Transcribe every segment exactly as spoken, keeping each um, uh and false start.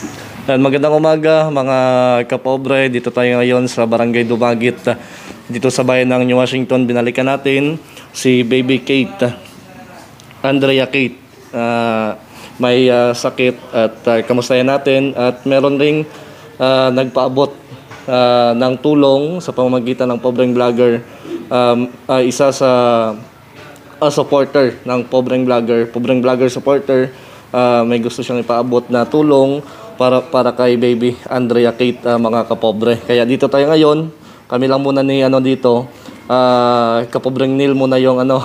Yan, magandang umaga mga kapobre. Dito tayo ngayon sa Barangay Dumagit, dito sa bayan ng New Washington. Binalikan natin si Baby Kate, Andrea Kate. Uh, may uh, sakit at uh, kamustahin natin. At meron ring uh, nagpaabot uh, ng tulong sa pamamagitan ng pobreng vlogger. Um, uh, isa sa uh, supporter ng pobreng vlogger, pobreng vlogger supporter. Uh, may gusto siyang ipaabot na tulong para para kay Baby Andrea Kate, uh, mga kapobre. Kaya dito tayo ngayon. Kami lang muna ni ano dito. Uh, kapobreng Neil muna yung ano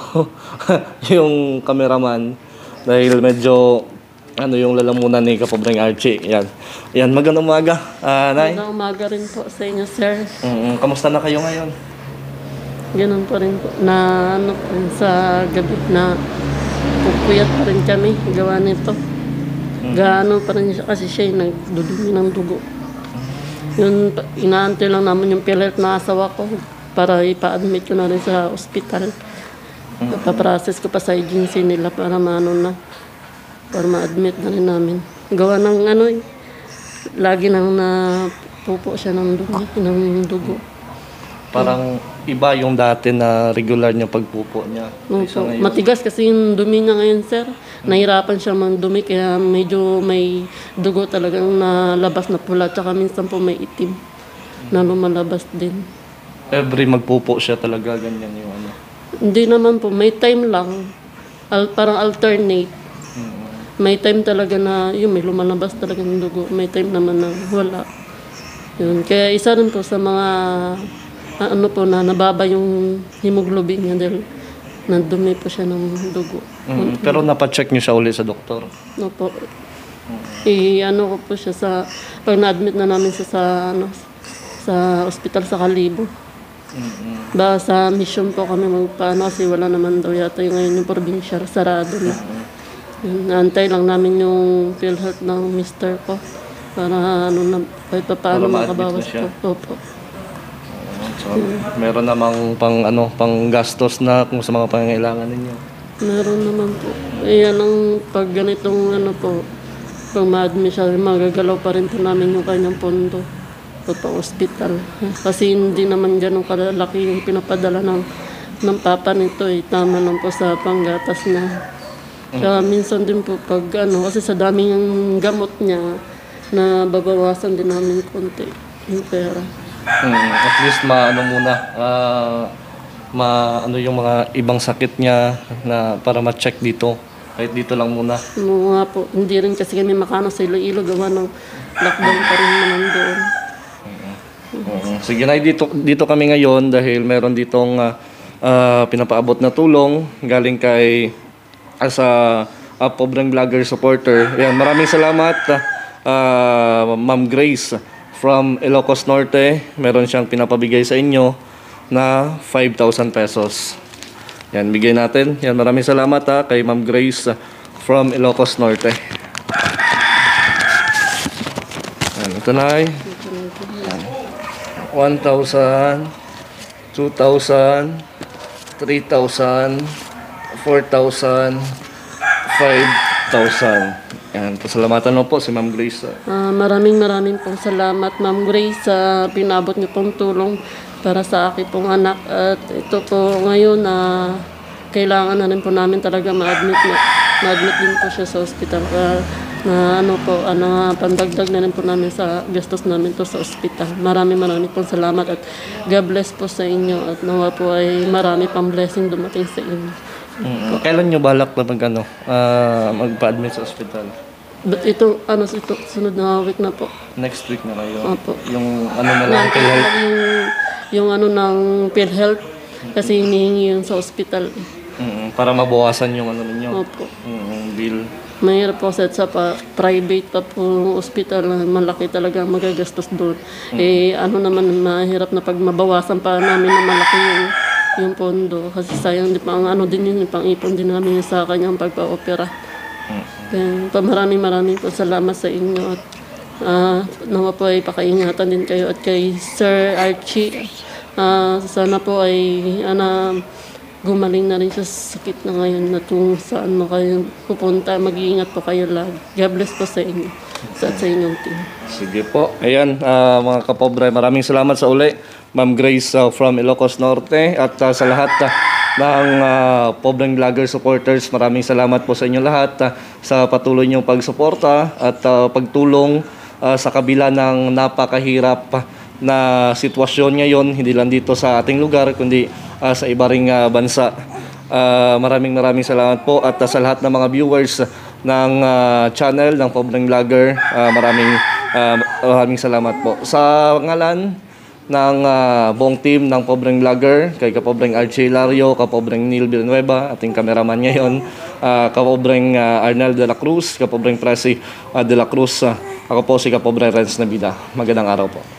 yung cameraman dahil medyo ano yung lalamunan ni kapobreng Archie. Yan. Yan, magandang umaga, uh, Nay. Magandang umaga rin po sa inyo, sir. Mm-hmm. Kamusta na kayo ngayon? Ganun po rin po. Na ano po sa gabi na pupuyat pa rin kami gawa nito. Gaano pa rin siya kasi siya yung nagdudumi ng dugo. Yun, inaantay lang naman yung pilit na asawa ko para ipa-admit ko na rin sa ospital. Papaprocess ko pa sa agency nila para maano na, para ma-admit na rin namin. Gawa ng ano eh, lagi nang napupo siya ng dumi, ng dugo. Parang iba yung dati na regular niya pagpupo niya. No, so, matigas kasi yung dumi niya ngayon, sir. Nahirapan siya mang-dumi kaya medyo may dugo talagang nalabas na pula. Tsaka minsan po may itim na lumalabas din. Every magpupo siya talaga, ganyan yung ano? Hindi naman po. May time lang. Al parang alternate. Mm-hmm. May time talaga na yun, may lumalabas talaga ng dugo. May time naman na wala. Yun. Kaya isa rin po sa mga ano po na nababa yung hemoglobin niya dahil nandumi po siya ng dugo. Mm, pero napacheck niyo siya uli sa doktor? No po. Mm. I-ano ko po siya sa, pag na-admit na namin siya sa, ano, sa ospital sa Kalibo. Mm-hmm. Ba sa mission po kami magpaano kasi wala naman daw yata yung ngayon yung probinsya, sarado na. Mm-hmm. Naantay lang namin yung PhilHealth ng mister ko para ano na, kahit pa paano makabawas po. Opo. So, meron namang pang ano, pang gastos na kung sa mga pangangailangan ninyo. Meron naman po. Ayan ang pag ganitong ano po, pag ma-admit siya, magagalaw pa rin po namin yung kanyang pondo pagpa-hospital. Kasi hindi naman ganun kalaki yung pinapadala ng, ng papa nito eh. Tama lang po sa panggatas na. Kaya minsan din po pag ano, kasi sa daming gamot niya, na babawasan din namin konti yung pera. Hmm, at least maano muna, uh, ma ano yung mga ibang sakit niya na para ma-check dito. Kahit dito lang muna. Oo nga po, hindi rin kasi kami makano sa Iloilo gawa ng lockdown pa rin naman doon. Uh-huh. Sige na, dito dito kami ngayon dahil meron ditong uh, uh, pinapaabot na tulong galing kay as a, a pobreng vlogger supporter. Ayan, maraming salamat uh, uh, Ma'am Grace from Ilocos Norte. Meron siyang pinapabigay sa inyo na five thousand pesos. Yan, bigay natin. Yan, maraming salamat ha, kay Ma'am Grace from Ilocos Norte. Yan, ito na ay one thousand, two thousand, three thousand, four thousand, five thousand. Yan, pasalamatan mo po si Ma'am Grace. Uh, maraming maraming pong salamat, Ma'am Grace, sa uh, pinabot niyo pong tulong para sa akin pong anak. At ito po ngayon na uh, kailangan na rin po namin talaga ma-admit na, ma-admit din po siya sa ospital. Uh, na ano po, ano, pandagdag na rin po namin sa gastos namin to sa ospital. Maraming maraming pong salamat at God bless po sa inyo at nawa po ay marami pang blessing dumating sa inyo. Mm-hmm. Kailan nyo balak na mag, ano, uh, magpa-admit sa ospital? But ito, ano, ito, sunod na week na po. Next week na kayo? Opo. Yung ano na lang, PhilHealth? Yung, yung ano ng PhilHealth, kasi hinihingi yun sa ospital. Mm-hmm. Para mabawasan yung ano ninyo? Opo. Mm-hmm. Bill? Mahirap po sa pa, private pa po ospital, malaki talaga magagastos doon. Mm-hmm. Eh, ano naman, mahirap na pag mabawasan pa namin na malaki yung yung pondo kasi sayang di pang ano din yun, pang ipon din namin sa kanyang pagpa-opera. Mm-hmm. Kaya maraming maraming po salamat sa inyo at uh, nawa po ay pakaingatan din kayo at kay Sir Archie. Uh, sana po ay ana, gumaling na rin siya sa sakit na ngayon na kung saan mo kayo pupunta. Mag-iingat po kayo lagi. God bless po sa inyo. sa, sa inyong team. Sige po. Ayan, ah, mga kapobre, maraming salamat sa uli. Ma'am Grace ah, from Ilocos Norte at ah, sa lahat ah, ng ah, Pobreng Vlogger supporters, maraming salamat po sa inyo lahat ah, sa patuloy niyong pagsuporta at ah, pagtulong ah, sa kabila ng napakahirap ah, na sitwasyon ngayon, hindi lang dito sa ating lugar, kundi ah, sa iba ring ah, bansa. Ah, maraming maraming salamat po at ah, sa lahat ng mga viewers ng ah, channel ng Pobreng Vlogger, ah, maraming ah, maraming salamat po. Sa ngalan ng ah, buong team ng Pobreng Vlogger, kay Kapobreng Archie Hilario, Kapobreng Neil Villanueva, ating cameraman ngayon, ah, Kapobreng ah, Arnel de la Cruz, Kapobreng Presi ah, de la Cruz, ah, ako po si Kapobreng Renz Nabida. Magandang araw po.